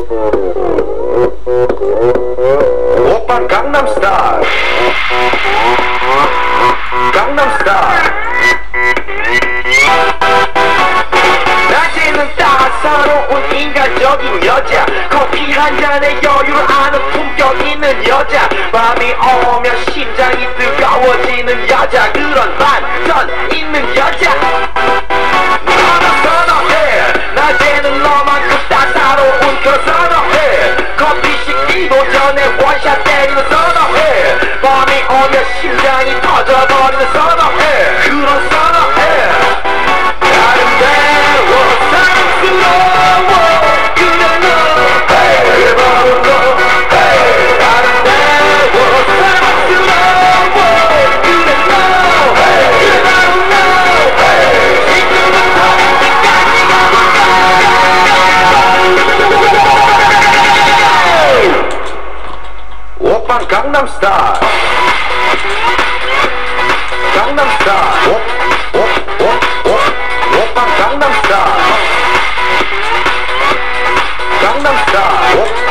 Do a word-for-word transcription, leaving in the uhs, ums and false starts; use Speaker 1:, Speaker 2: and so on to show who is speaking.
Speaker 1: 오빤 강남스타일 강남스타일 낮에는 따사로운 인간적인 여자 커피 한 잔에 여유를 아는 품격 있는 여자 밤이 오면 심장이 뜨거워지는 여자 그런 반전 있는 여자 너는 선호해 낮에는 너만큼 따사로운 그 선호해 커피 식기도 전에 원샷 때리는 선호해 밤이 오면 심장이 터져버리는 선호해 그런 선호해 아름다워 사랑스러워 그냥 너 그래 바로 너 아름다워 사랑스러워 그냥 너 그래 바로 너 지금부터 끝까지 가볼까 오빤 강남스타일 강남스타일 오, 오, 오, 오, 오빤 강남스타일 강남스타일